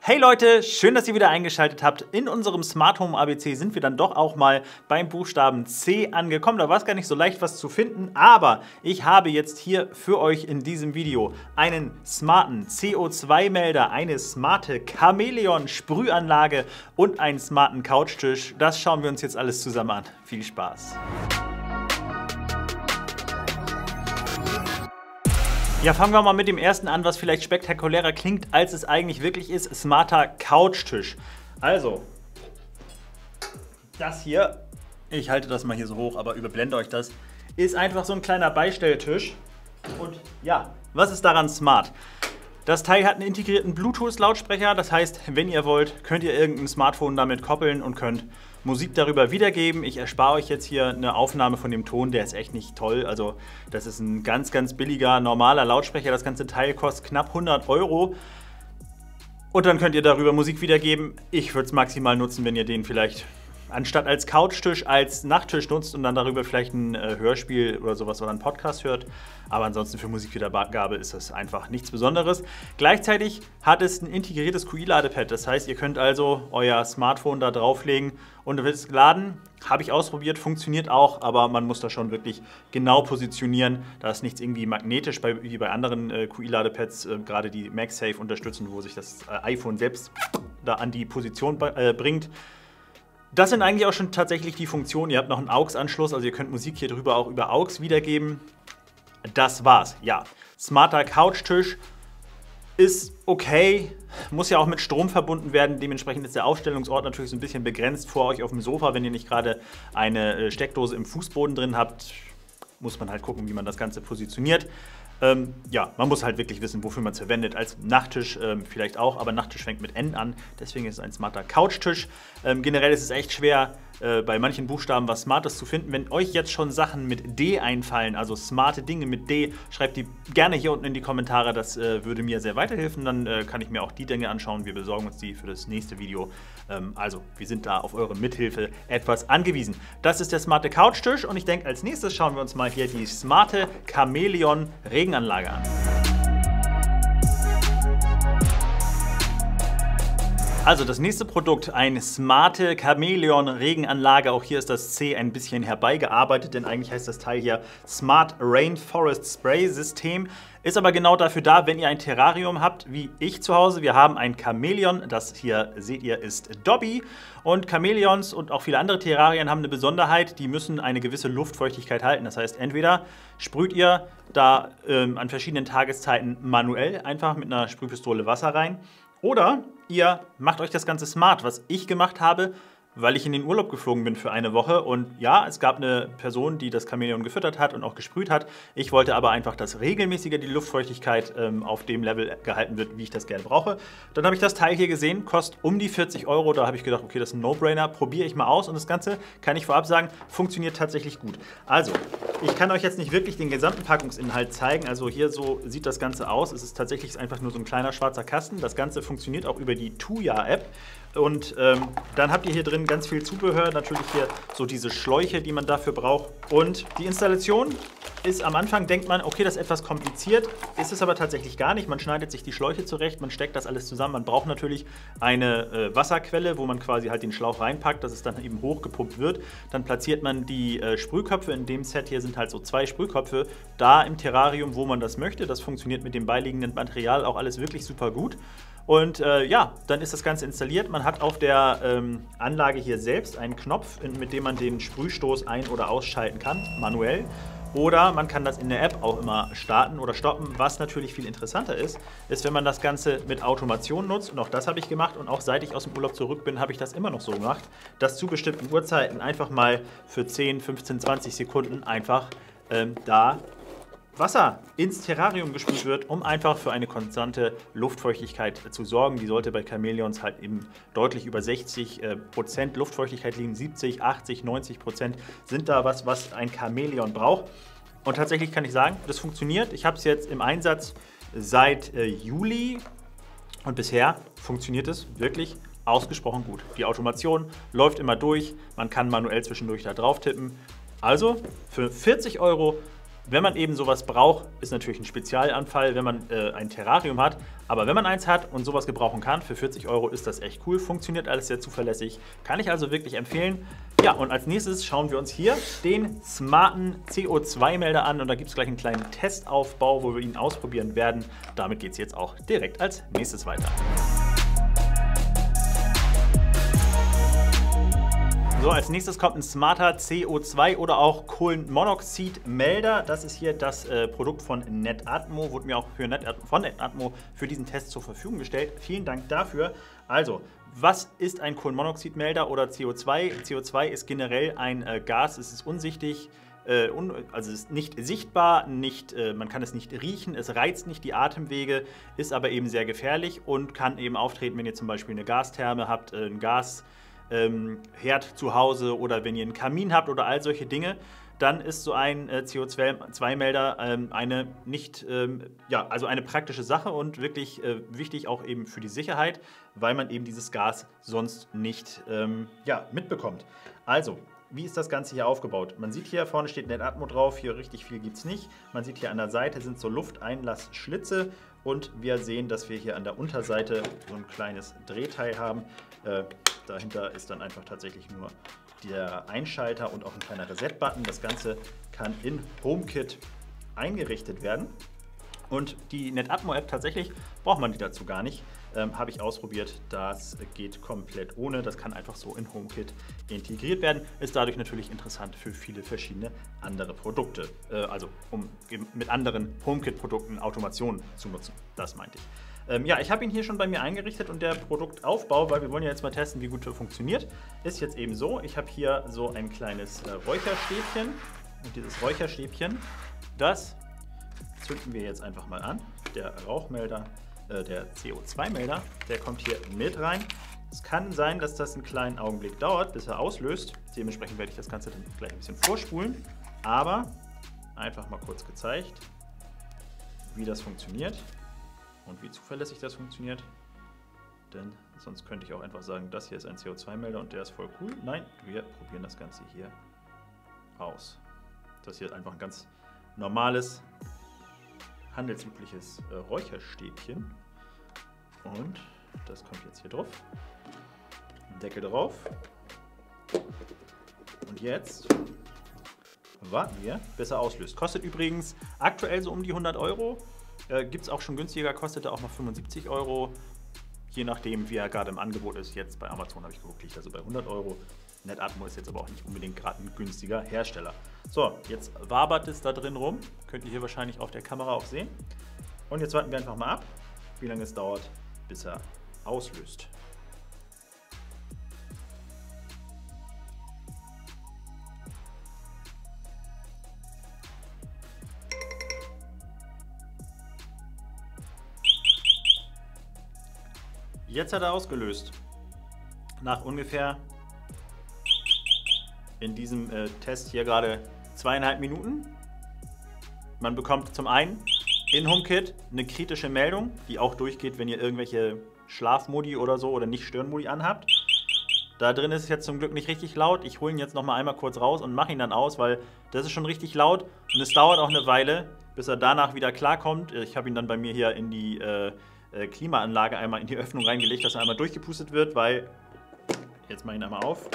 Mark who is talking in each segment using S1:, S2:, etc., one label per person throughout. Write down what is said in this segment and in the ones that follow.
S1: Hey Leute, schön, dass ihr wieder eingeschaltet habt. In unserem Smart Home ABC sind wir dann doch auch mal beim Buchstaben C angekommen. Da war es gar nicht so leicht, was zu finden, aber ich habe jetzt hier für euch in diesem Video einen smarten CO2-Melder, eine smarte Chamäleon-Sprühanlage und einen smarten Couchtisch. Das schauen wir uns jetzt alles zusammen an. Viel Spaß! Ja, fangen wir mal mit dem ersten an, was vielleicht spektakulärer klingt, als es eigentlich wirklich ist. Smarter Couchtisch. Also, das hier, ich halte das mal hier so hoch, aber überblende euch das, ist einfach so ein kleiner Beistelltisch. Und ja, was ist daran smart? Das Teil hat einen integrierten Bluetooth-Lautsprecher, das heißt, wenn ihr wollt, könnt ihr irgendein Smartphone damit koppeln und könnt Musik darüber wiedergeben. Ich erspare euch jetzt hier eine Aufnahme von dem Ton, der ist echt nicht toll. Also das ist ein ganz, ganz billiger, normaler Lautsprecher. Das ganze Teil kostet knapp 100 €. Und dann könnt ihr darüber Musik wiedergeben. Ich würde es maximal nutzen, wenn ihr den vielleicht anstatt als Couchtisch, als Nachttisch nutzt und dann darüber vielleicht ein Hörspiel oder sowas oder einen Podcast hört. Aber ansonsten für Musikwiedergabe ist das einfach nichts Besonderes. Gleichzeitig hat es ein integriertes QI-Ladepad. Das heißt, ihr könnt also euer Smartphone da drauflegen und wird es geladen. Habe ich ausprobiert, funktioniert auch, aber man muss das schon wirklich genau positionieren. Da ist nichts irgendwie magnetisch wie bei anderen QI-Ladepads, gerade die MagSafe unterstützen, wo sich das iPhone selbst da an die Position bringt. Das sind eigentlich auch schon tatsächlich die Funktionen. Ihr habt noch einen AUX-Anschluss, also ihr könnt Musik hier drüber auch über AUX wiedergeben. Das war's, ja. Smarter Couchtisch ist okay, muss ja auch mit Strom verbunden werden. Dementsprechend ist der Aufstellungsort natürlich so ein bisschen begrenzt vor euch auf dem Sofa. Wenn ihr nicht gerade eine Steckdose im Fußboden drin habt, muss man halt gucken, wie man das Ganze positioniert. Ja, man muss halt wirklich wissen, wofür man es verwendet. Als Nachttisch vielleicht auch, aber Nachttisch fängt mit N an. Deswegen ist es ein smarter Couchtisch. Generell ist es echt schwer, bei manchen Buchstaben was Smartes zu finden. Wenn euch jetzt schon Sachen mit D einfallen, also smarte Dinge mit D, schreibt die gerne hier unten in die Kommentare. Das würde mir sehr weiterhelfen. Dann kann ich mir auch die Dinge anschauen. Wir besorgen uns die für das nächste Video. Also, wir sind da auf eure Mithilfe etwas angewiesen. Das ist der smarte Couchtisch und ich denke, als nächstes schauen wir uns mal hier die smarte Chamäleon Regenanlage an. Also das nächste Produkt, eine smarte Chamäleon Regenanlage. Auch hier ist das C ein bisschen herbeigearbeitet, denn eigentlich heißt das Teil hier Smart Rainforest Spray System. Ist aber genau dafür da, wenn ihr ein Terrarium habt, wie ich zu Hause. Wir haben ein Chamäleon, das hier seht ihr ist Dobby. Und Chamäleons und auch viele andere Terrarien haben eine Besonderheit, die müssen eine gewisse Luftfeuchtigkeit halten. Das heißt, entweder sprüht ihr da an verschiedenen Tageszeiten manuell einfach mit einer Sprühpistole Wasser rein, oder ihr macht euch das Ganze smart, was ich gemacht habe, weil ich in den Urlaub geflogen bin für eine Woche. Und ja, es gab eine Person, die das Chamäleon gefüttert hat und auch gesprüht hat. Ich wollte aber einfach, dass regelmäßiger die Luftfeuchtigkeit auf dem Level gehalten wird, wie ich das gerne brauche. Dann habe ich das Teil hier gesehen, kostet um die 40 €. Da habe ich gedacht, okay, das ist ein No-Brainer, probiere ich mal aus. Und das Ganze, kann ich vorab sagen, funktioniert tatsächlich gut. Also, ich kann euch jetzt nicht wirklich den gesamten Packungsinhalt zeigen. Also hier so sieht das Ganze aus. Es ist tatsächlich einfach nur so ein kleiner schwarzer Kasten. Das Ganze funktioniert auch über die Tuya-App. Und dann habt ihr hier drin ganz viel Zubehör, natürlich hier so diese Schläuche, die man dafür braucht. Und die Installation ist am Anfang, denkt man, okay, das ist etwas kompliziert, ist es aber tatsächlich gar nicht. Man schneidet sich die Schläuche zurecht, man steckt das alles zusammen. Man braucht natürlich eine Wasserquelle, wo man quasi halt den Schlauch reinpackt, dass es dann eben hochgepumpt wird. Dann platziert man die Sprühköpfe. In dem Set hier sind halt so 2 Sprühköpfe da im Terrarium, wo man das möchte. Das funktioniert mit dem beiliegenden Material auch alles wirklich super gut. Und ja, dann ist das Ganze installiert. Man hat auf der Anlage hier selbst einen Knopf, mit dem man den Sprühstoß ein- oder ausschalten kann, manuell. Oder man kann das in der App auch immer starten oder stoppen. Was natürlich viel interessanter ist, ist, wenn man das Ganze mit Automation nutzt. Und auch das habe ich gemacht. Und auch seit ich aus dem Urlaub zurück bin, habe ich das immer noch so gemacht, dass zu bestimmten Uhrzeiten einfach mal für 10, 15, 20 Sekunden einfach da Wasser ins Terrarium gespült wird, um einfach für eine konstante Luftfeuchtigkeit zu sorgen. Die sollte bei Chamäleons halt eben deutlich über 60% Luftfeuchtigkeit liegen. 70, 80, 90% sind da was ein Chamäleon braucht. Und tatsächlich kann ich sagen, das funktioniert. Ich habe es jetzt im Einsatz seit Juli und bisher funktioniert es wirklich ausgesprochen gut. Die Automation läuft immer durch, man kann manuell zwischendurch da drauf tippen. Also für 40 € Wenn man eben sowas braucht, ist natürlich ein Spezialanfall, wenn man ein Terrarium hat. Aber wenn man eins hat und sowas gebrauchen kann, für 40 € ist das echt cool. Funktioniert alles sehr zuverlässig. Kann ich also wirklich empfehlen. Ja, und als nächstes schauen wir uns hier den smarten CO2-Melder an. Und da gibt es gleich einen kleinen Testaufbau, wo wir ihn ausprobieren werden. Damit geht es jetzt auch direkt als nächstes weiter. So, als nächstes kommt ein smarter CO2 oder auch Kohlenmonoxid-Melder. Das ist hier das Produkt von Netatmo, wurde mir auch von Netatmo für diesen Test zur Verfügung gestellt. Vielen Dank dafür. Also, was ist ein Kohlenmonoxid-Melder oder CO2? CO2 ist generell ein Gas, es ist unsichtig. Also es ist nicht sichtbar, man kann es nicht riechen, es reizt nicht die Atemwege, ist aber eben sehr gefährlich und kann eben auftreten, wenn ihr zum Beispiel eine Gastherme habt, ein Herd zu Hause oder wenn ihr einen Kamin habt oder all solche Dinge, dann ist so ein CO2-Melder eine praktische Sache und wirklich wichtig auch eben für die Sicherheit, weil man eben dieses Gas sonst nicht mitbekommt. Also, wie ist das Ganze hier aufgebaut? Man sieht hier, vorne steht Netatmo drauf, hier richtig viel gibt es nicht. Man sieht hier an der Seite sind so Lufteinlassschlitze und wir sehen, dass wir hier an der Unterseite so ein kleines Drehteil haben. Dahinter ist dann einfach tatsächlich nur der Einschalter und auch ein kleiner Reset-Button. Das Ganze kann in HomeKit eingerichtet werden. Und die Netatmo-App tatsächlich braucht man die dazu gar nicht. Habe ich ausprobiert, das geht komplett ohne. Das kann einfach so in HomeKit integriert werden. Ist dadurch natürlich interessant für viele verschiedene andere Produkte. Also um mit anderen HomeKit-Produkten Automation zu nutzen. Das meinte ich. Ich habe ihn hier schon bei mir eingerichtet und der Produktaufbau, weil wir wollen ja jetzt mal testen, wie gut er funktioniert, ist jetzt eben so. Ich habe hier so ein kleines Räucherstäbchen und dieses Räucherstäbchen, das zünden wir jetzt einfach mal an. Der Rauchmelder, der CO2-Melder, der kommt hier mit rein. Es kann sein, dass das einen kleinen Augenblick dauert, bis er auslöst. Dementsprechend werde ich das Ganze dann gleich ein bisschen vorspulen. Aber einfach mal kurz gezeigt, wie das funktioniert. Und wie zuverlässig das funktioniert, denn sonst könnte ich auch einfach sagen, das hier ist ein CO2-Melder und der ist voll cool. Nein, wir probieren das Ganze hier aus. Das hier ist einfach ein ganz normales, handelsübliches Räucherstäbchen und das kommt jetzt hier drauf. Deckel drauf und jetzt warten wir, bis er auslöst. Kostet übrigens aktuell so um die 100 €. Gibt es auch schon günstiger, kostet er auch noch 75 €, je nachdem wie er gerade im Angebot ist. Jetzt bei Amazon habe ich geguckt, liegt also bei 100 €. Netatmo ist jetzt aber auch nicht unbedingt gerade ein günstiger Hersteller. So, jetzt wabert es da drin rum, könnt ihr hier wahrscheinlich auf der Kamera auch sehen. Und jetzt warten wir einfach mal ab, wie lange es dauert, bis er auslöst. Jetzt hat er ausgelöst. Nach ungefähr in diesem Test hier gerade 2,5 Minuten. Man bekommt zum einen in HomeKit eine kritische Meldung, die auch durchgeht, wenn ihr irgendwelche Schlafmodi oder so oder Nicht-Stören-Modi anhabt. Da drin ist es jetzt zum Glück nicht richtig laut. Ich hole ihn jetzt noch mal einmal kurz raus und mache ihn dann aus, weil das ist schon richtig laut und es dauert auch eine Weile, bis er danach wieder klarkommt. Ich habe ihn dann bei mir hier in die Klimaanlage einmal in die Öffnung reingelegt, dass er einmal durchgepustet wird, weil, jetzt mache ich ihn einmal auf.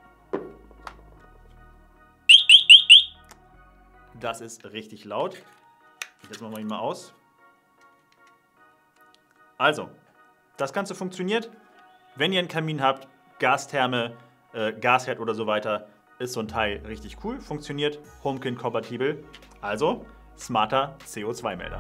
S1: Das ist richtig laut. Jetzt machen wir ihn mal aus. Also, das Ganze funktioniert, wenn ihr einen Kamin habt, Gastherme, Gasherd oder so weiter, ist so ein Teil richtig cool, funktioniert HomeKit-kompatibel, also smarter CO2-Melder.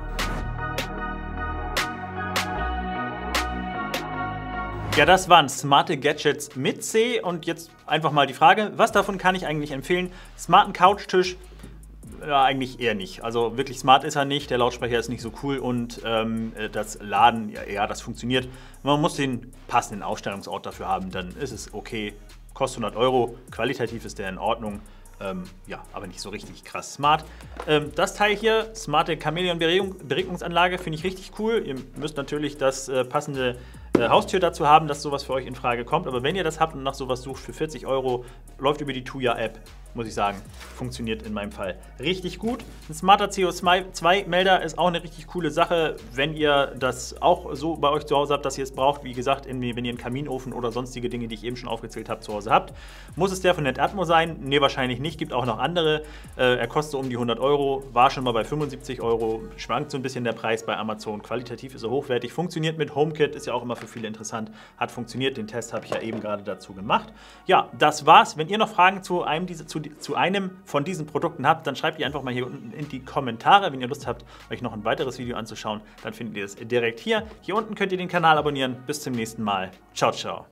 S1: Ja, das waren smarte Gadgets mit C und jetzt einfach mal die Frage, was davon kann ich eigentlich empfehlen? Smarten Couchtisch? Ja, eigentlich eher nicht. Also wirklich smart ist er nicht, der Lautsprecher ist nicht so cool und das Laden, ja, das funktioniert. Man muss den passenden Aufstellungsort dafür haben, dann ist es okay. Kostet 100 €, qualitativ ist der in Ordnung. Ja, aber nicht so richtig krass smart. Das Teil hier, smarte Chamäleon-Beregnungsanlage, finde ich richtig cool. Ihr müsst natürlich das passende Haustür dazu haben, dass sowas für euch in Frage kommt. Aber wenn ihr das habt und nach sowas sucht für 40 €, läuft über die Tuya-App, muss ich sagen, funktioniert in meinem Fall richtig gut. Ein smarter CO2-Melder ist auch eine richtig coole Sache, wenn ihr das auch so bei euch zu Hause habt, dass ihr es braucht. Wie gesagt, wenn ihr einen Kaminofen oder sonstige Dinge, die ich eben schon aufgezählt habe, zu Hause habt. Muss es der von Netatmo sein? Ne, wahrscheinlich nicht. Gibt auch noch andere. Er kostet so um die 100 Euro, war schon mal bei 75 Euro, schwankt so ein bisschen der Preis bei Amazon. Qualitativ ist er hochwertig, funktioniert mit HomeKit, ist ja auch immer für viele interessant. Hat funktioniert, den Test habe ich ja eben gerade dazu gemacht. Ja, das war's. Wenn ihr noch Fragen zu einem von diesen Produkten habt, dann schreibt ihr einfach mal hier unten in die Kommentare. Wenn ihr Lust habt, euch noch ein weiteres Video anzuschauen, dann findet ihr es direkt hier. Hier unten könnt ihr den Kanal abonnieren. Bis zum nächsten Mal. Ciao, ciao.